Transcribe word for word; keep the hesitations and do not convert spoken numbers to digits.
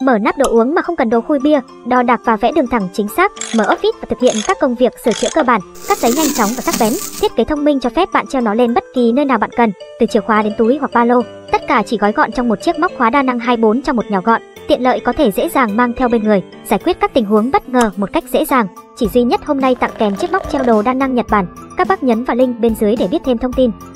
Mở nắp đồ uống mà không cần đồ khui bia, đo đạc và vẽ đường thẳng chính xác. Mở office và thực hiện các công việc sửa chữa cơ bản. Cắt giấy nhanh chóng và sắc bén. Thiết kế thông minh cho phép bạn treo nó lên bất kỳ nơi nào bạn cần, từ chìa khóa đến túi hoặc ba lô. Tất cả chỉ gói gọn trong một chiếc móc khóa đa năng hai mươi bốn trong một nhỏ gọn, tiện lợi có thể dễ dàng mang theo bên người, giải quyết các tình huống bất ngờ một cách dễ dàng. Chỉ duy nhất hôm nay tặng kèm chiếc móc treo đồ đa năng Nhật Bản. Các bác nhấn vào link bên dưới để biết thêm thông tin.